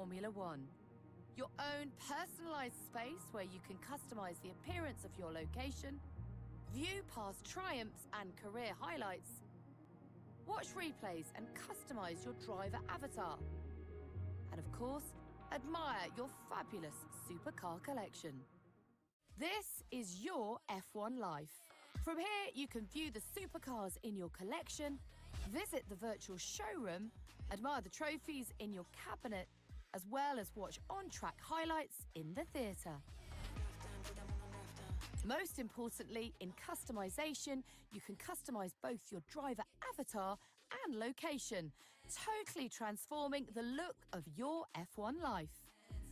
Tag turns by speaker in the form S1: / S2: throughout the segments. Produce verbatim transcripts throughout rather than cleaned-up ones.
S1: Formula One. Your own personalised space where you can customise the appearance of your location, view past triumphs and career highlights, watch replays and customise your driver avatar, and of course, admire your fabulous supercar collection. This is your F one life. From here, you can view the supercars in your collection, visit the virtual showroom, admire the trophies in your cabinet, as well as watch on-track highlights in the theatre. Most importantly, in customisation, you can customise both your driver avatar and location, totally transforming the look of your F one life.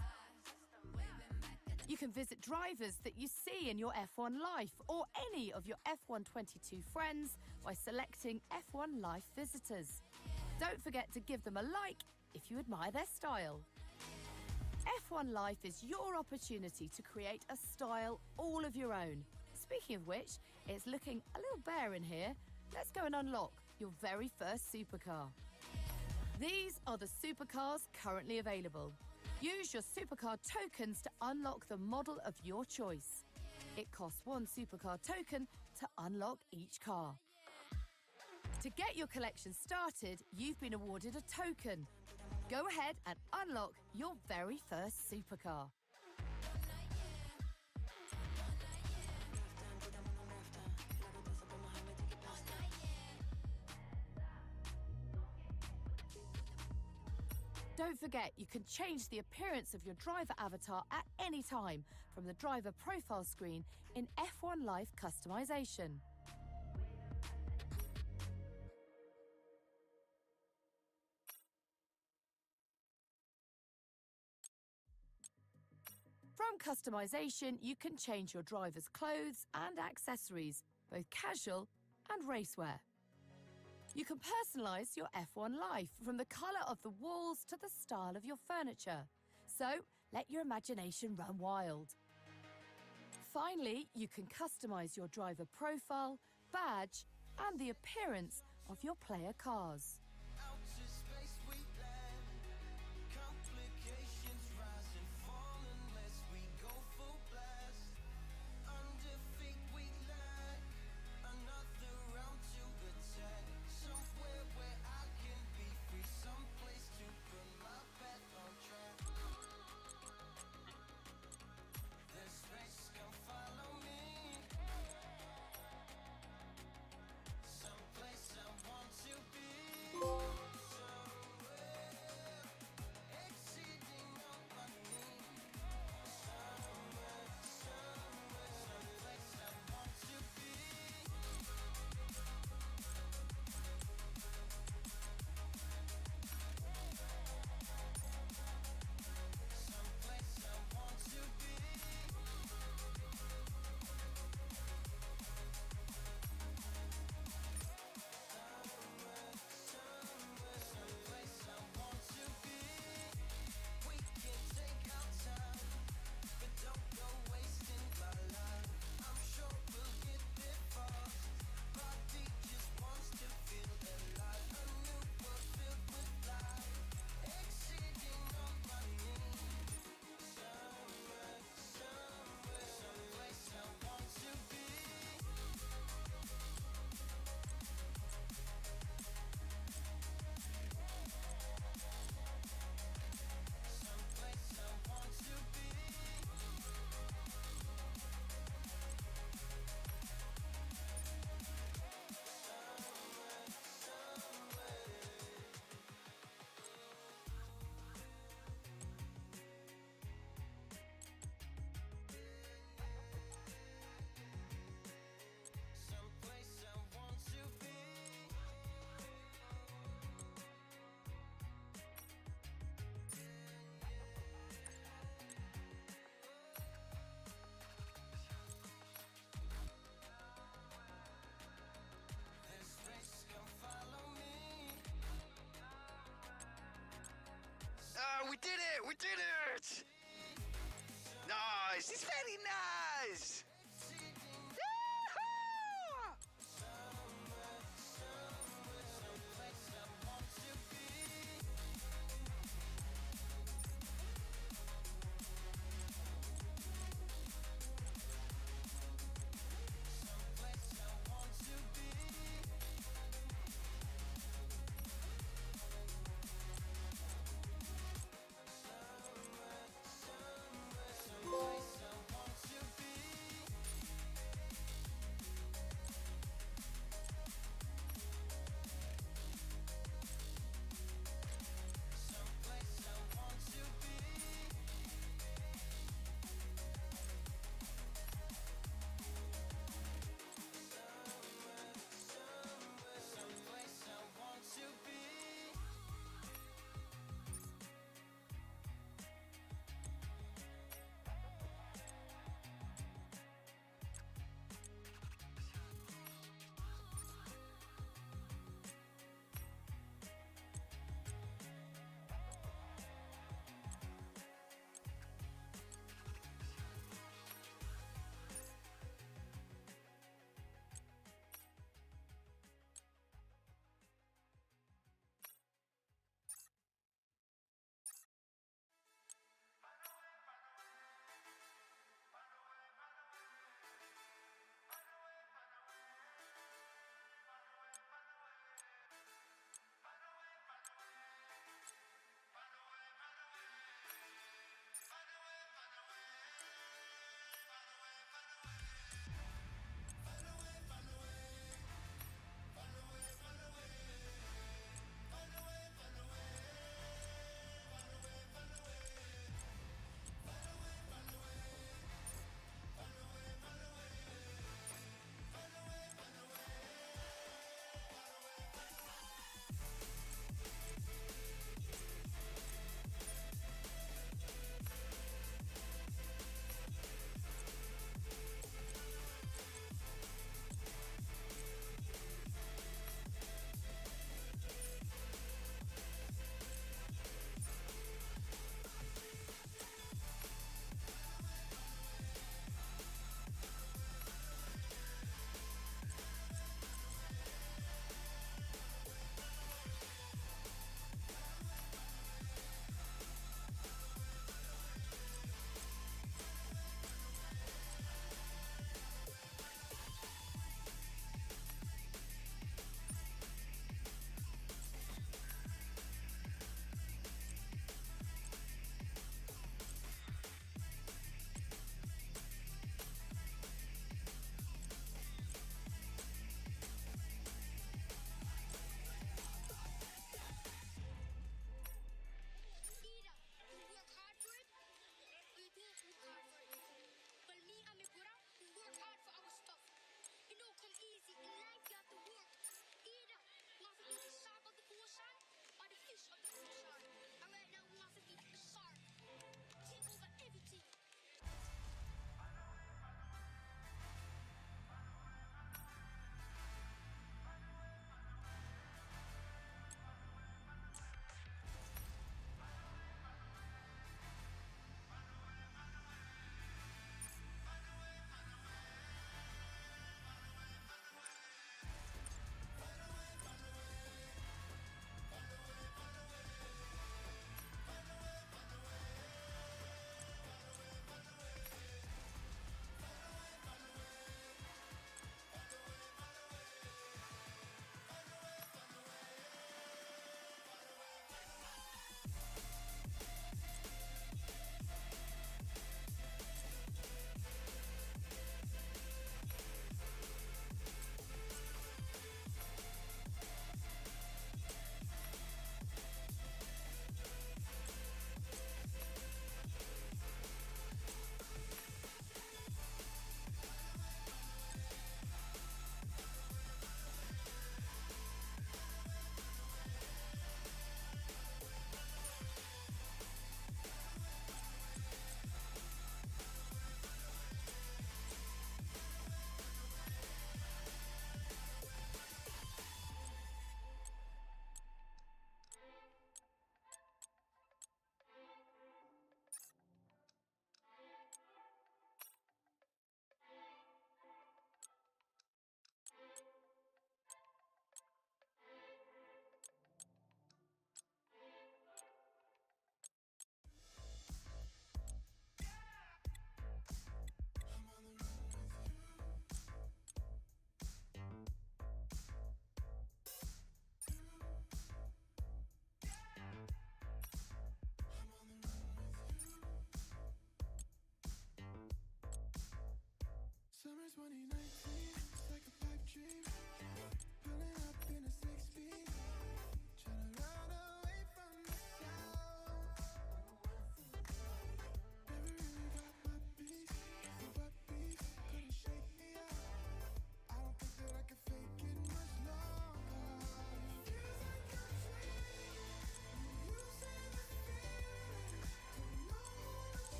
S1: You can visit drivers that you see in your F one life or any of your F one twenty-two friends by selecting F one Life visitors. Don't forget to give them a like if you admire their style. F one Life is your opportunity to create a style all of your own. Speaking of which, it's looking a little bare in here. Let's go and unlock your very first supercar. These are the supercars currently available. Use your supercar tokens to unlock the model of your choice. It costs one supercar token to unlock each car. To get your collection started, you've been awarded a token. Go ahead and unlock your very first supercar. Don't forget, you can change the appearance of your driver avatar at any time from the driver profile screen in F one Life customization. From customization, you can change your driver's clothes and accessories, both casual and racewear. You can personalize your F one Life from the color of the walls to the style of your furniture. So, let your imagination run wild. Finally, you can customize your driver profile, badge, and the appearance of your player cars.
S2: Somewhere where I can be free, someplace to put my path on track. This space, come follow me. Someplace I want to be. Somewhere exceeding all my needs. Somewhere, somewhere, someplace I want to be.
S3: Oh, we did it! We did it! Nice! It's very nice! Yahoo!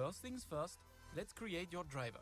S4: First things first, let's create your driver.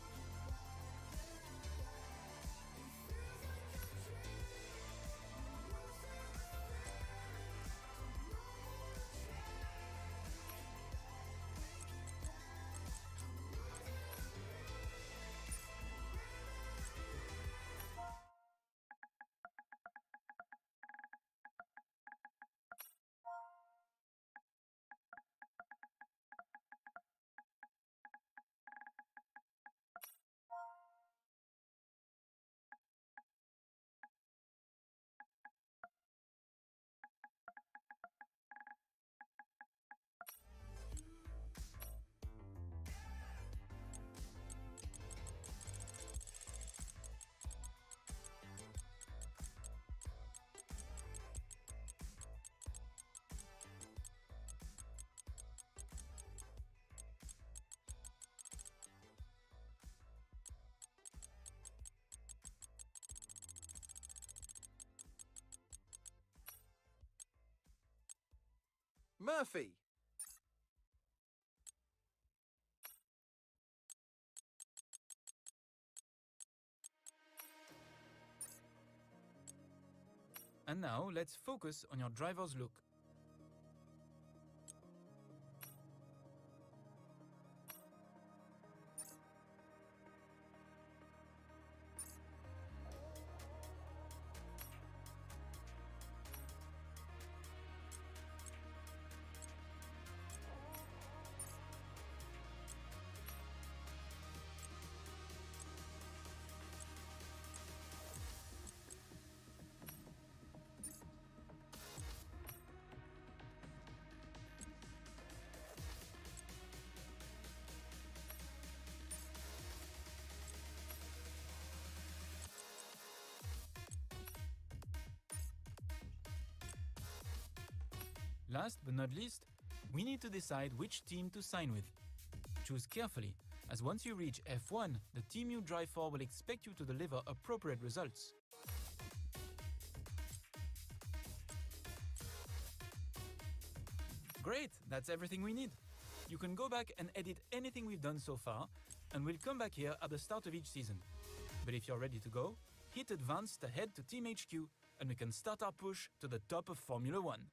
S5: Murphy!
S4: And now let's focus on your driver's look. Last but not least, we need to decide which team to sign with. Choose carefully, as once you reach F one, the team you drive for will expect you to deliver appropriate results. Great, that's everything we need. You can go back and edit anything we've done so far, and we'll come back here at the start of each season. But if you're ready to go, hit Advance to head to Team H Q, and we can start our push to the top of Formula One.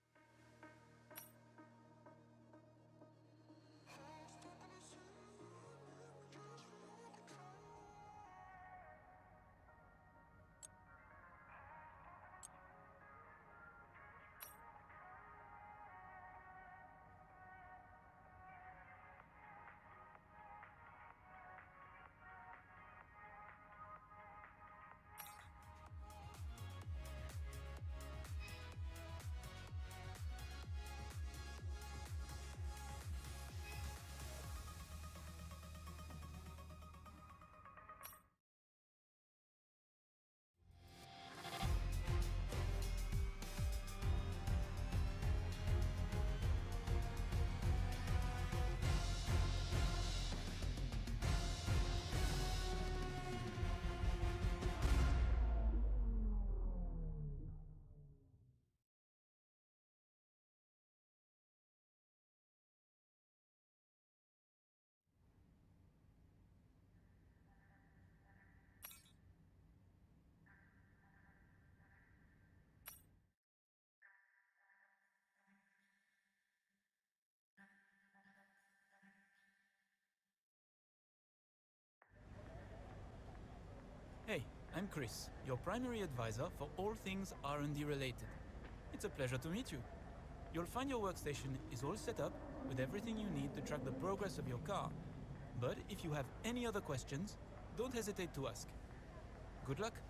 S4: Hey, I'm Chris, your primary advisor for all things R and D related. It's a pleasure to meet you. You'll find your workstation is all set up with everything you need to track the progress of your car. But if you have any other questions, don't hesitate to ask. Good luck.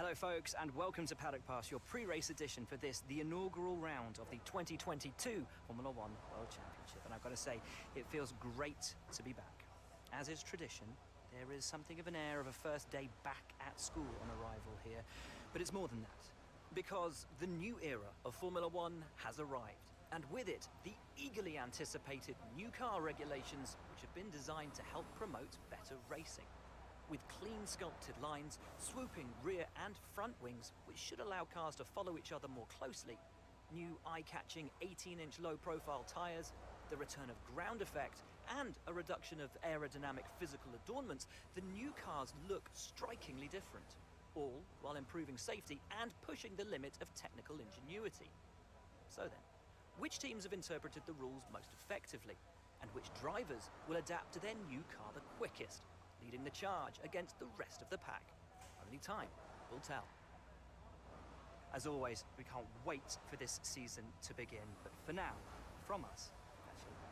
S5: Hello folks, and welcome to Paddock Pass, your pre-race edition for this, the inaugural round of the twenty twenty-two Formula One World Championship. And I've got to say, it feels great to be back. As is tradition, there is something of an air of a first day back at school on arrival here. But it's more than that, because the new era of Formula One has arrived. And with it, the eagerly anticipated new car regulations, which have been designed to help promote better racing. With clean sculpted lines, swooping rear and front wings, which should allow cars to follow each other more closely, new eye-catching eighteen inch low-profile tyres, the return of ground effect, and a reduction of aerodynamic physical adornments, the new cars look strikingly different, all while improving safety and pushing the limit of technical ingenuity. So then, which teams have interpreted the rules most effectively, and which drivers will adapt to their new car the quickest, leading the charge against the rest of the pack? Only time will tell. As always, we can't wait for this season to begin, but for now, from us, that's all.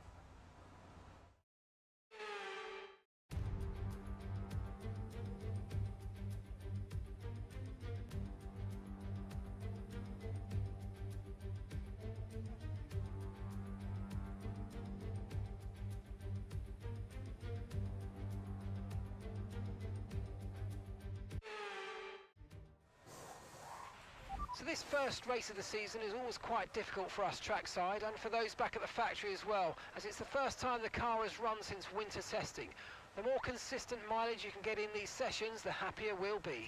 S6: So this first race of the season is always quite difficult for us trackside and for those back at the factory as well, as it's the first time the car has run since winter testing. The more consistent mileage you can get in these sessions, the happier we'll be.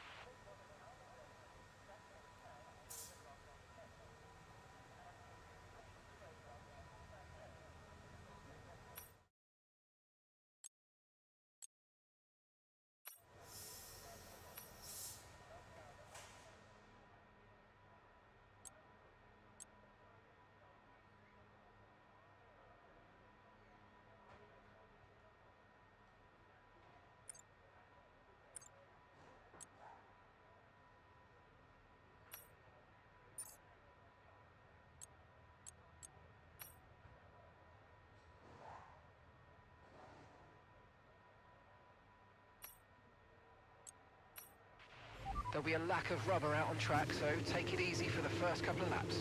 S6: There'll be a lack of rubber out on track, so take it easy for the first couple of laps.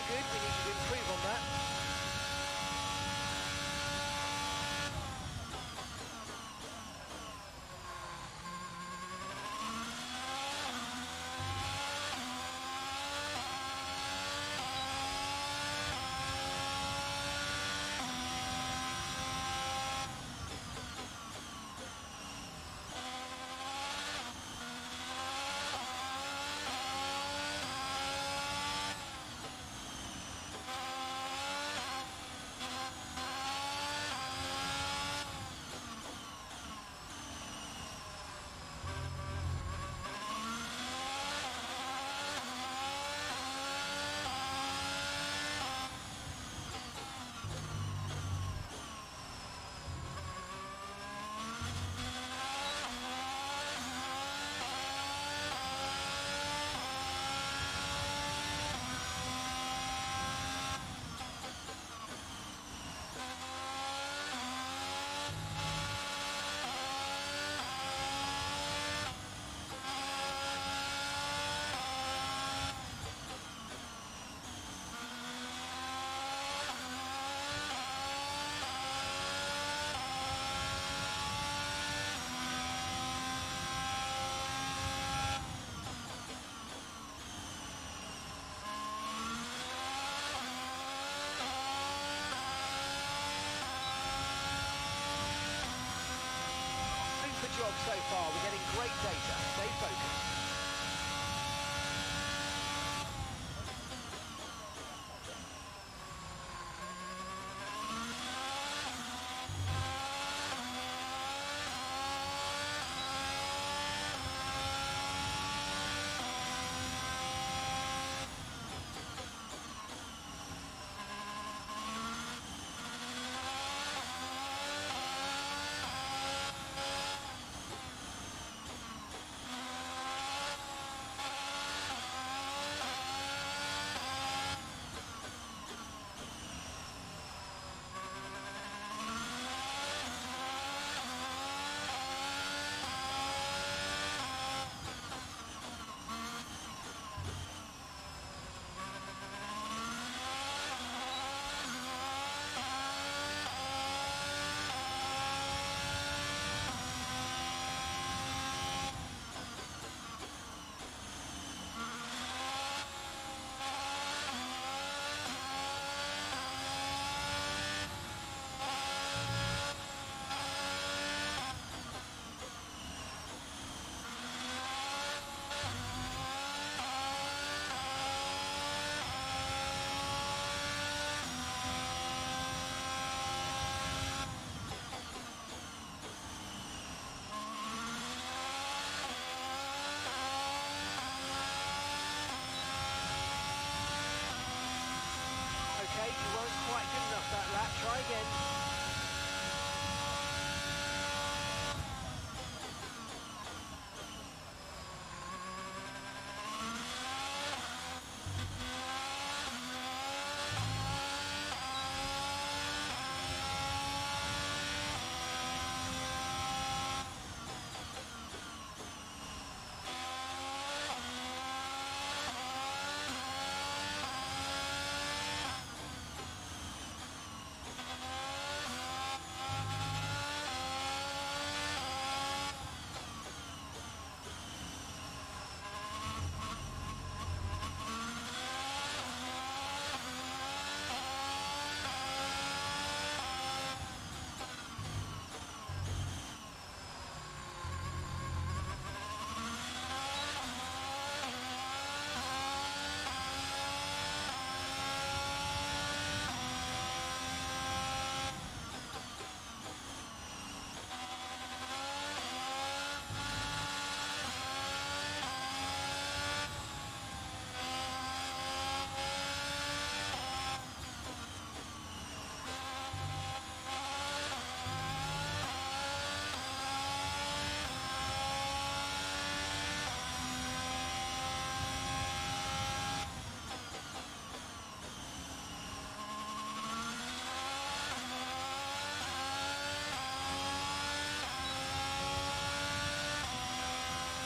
S6: good. We need to improve on that. Job so far. We're getting great data. Stay focused. Okay, you weren't quite good enough that lap. Try again.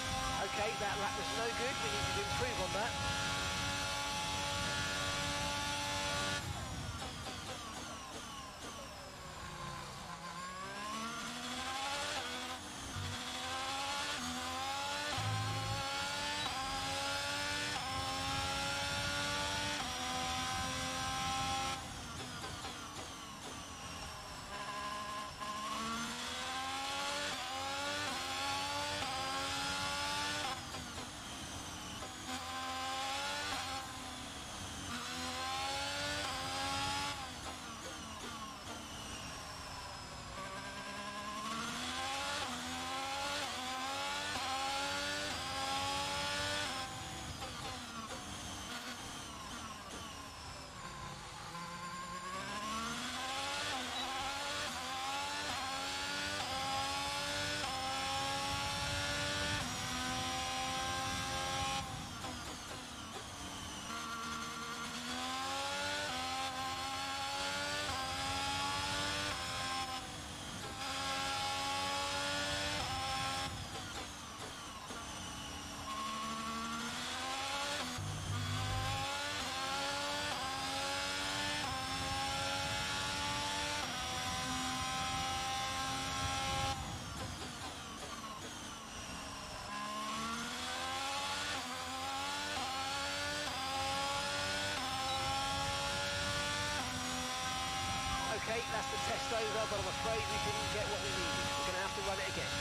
S6: Okay, that lap was no good. We need to improve on that. but I'm afraid we didn't get what we needed. We're going to have to run it again.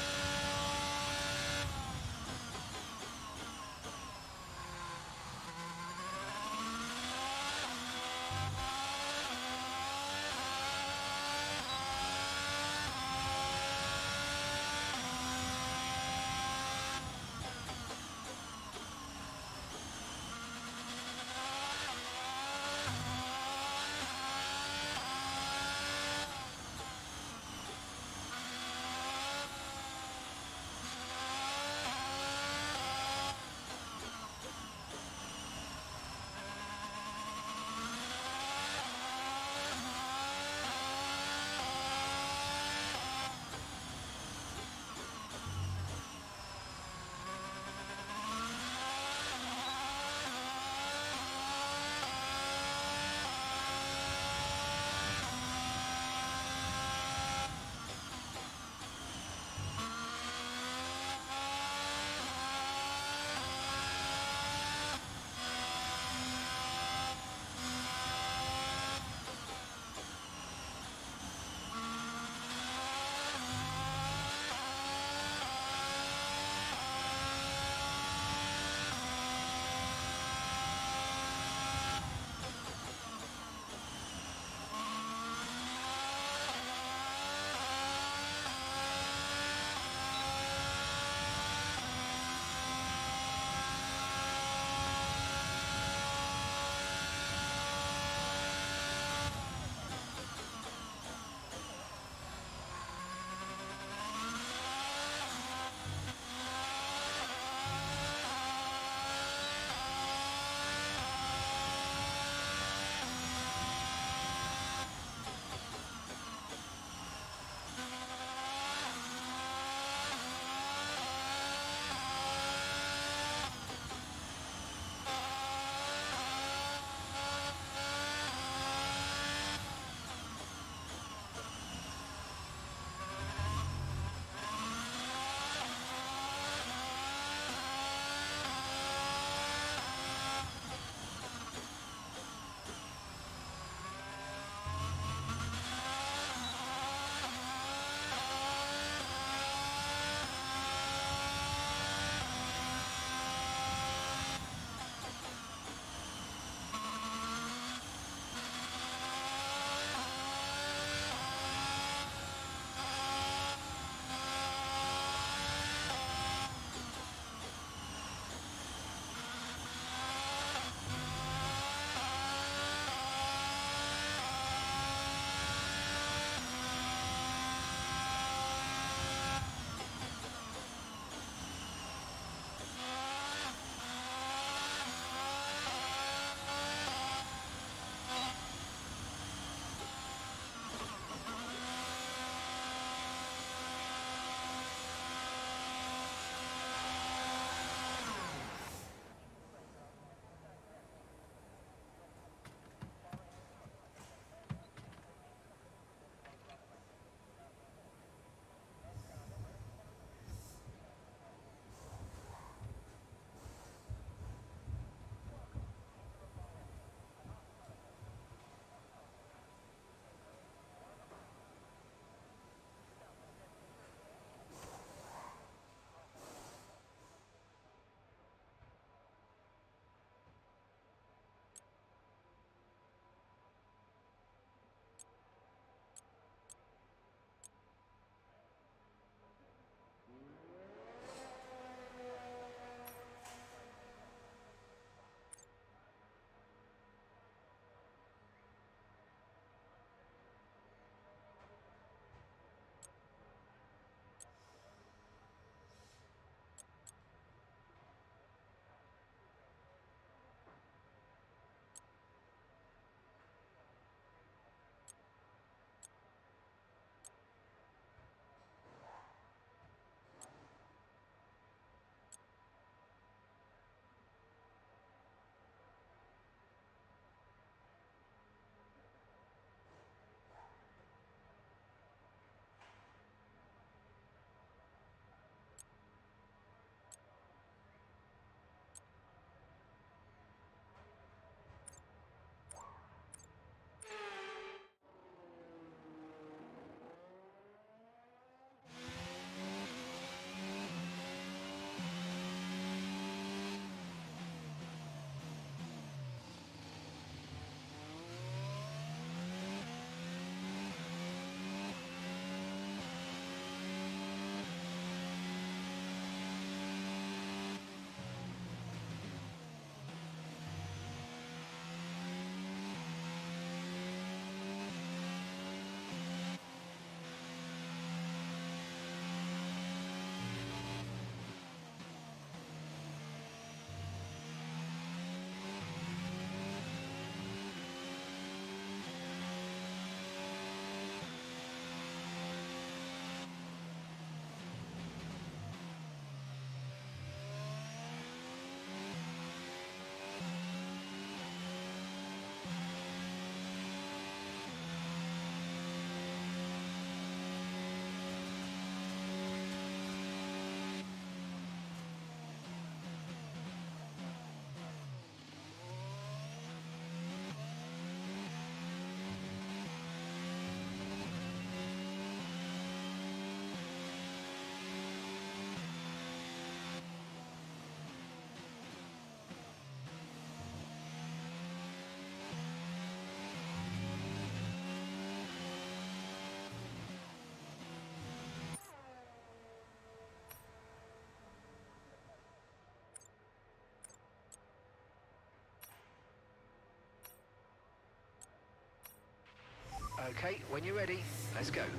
S6: Okay, when you're ready, let's go.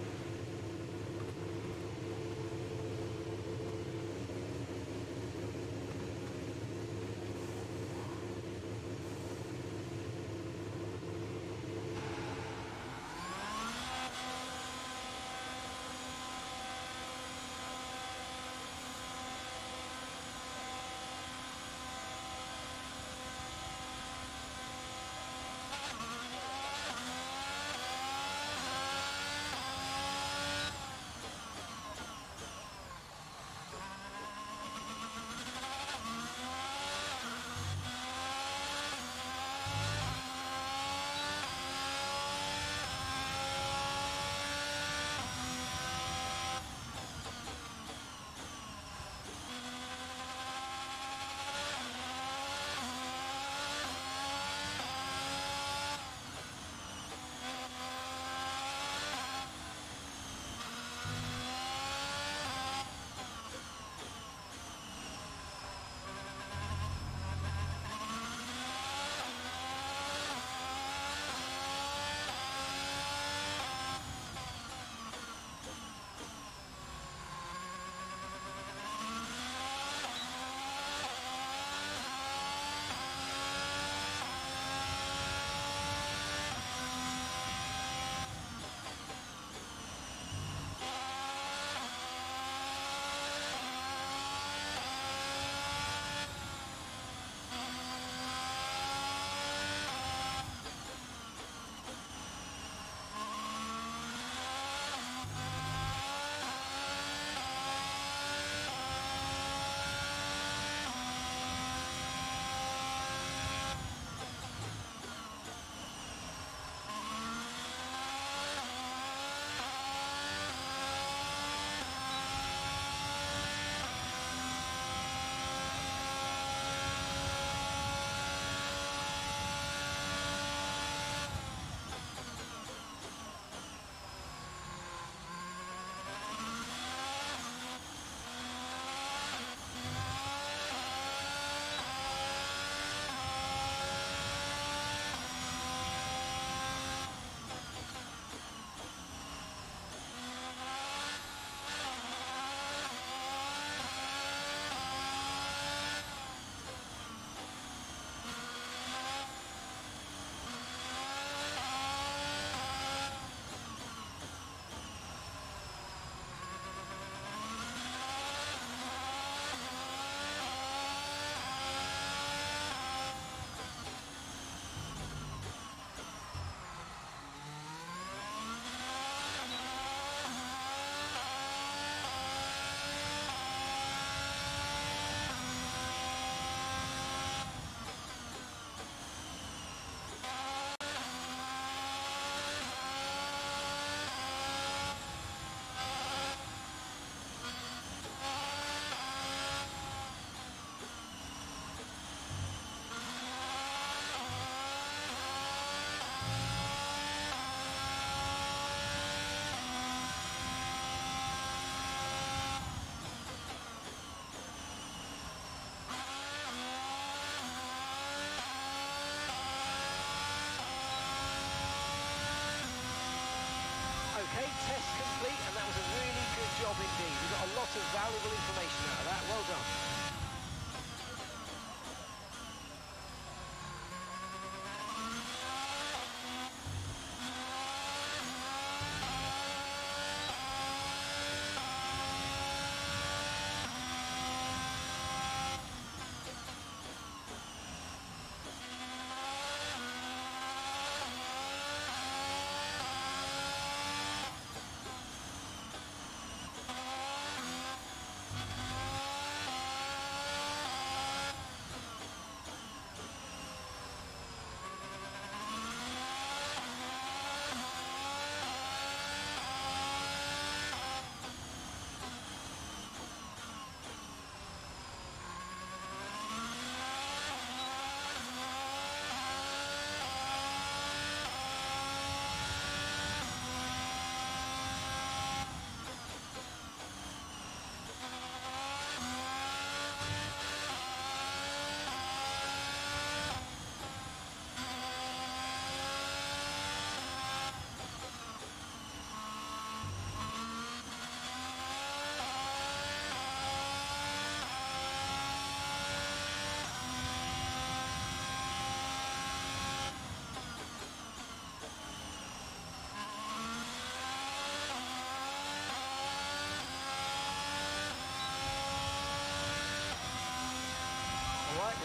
S6: Okay, test complete, and that was a really good job indeed. We got a lot of valuable information out of that. Well done.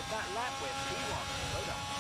S5: with that lap with P one. Well done.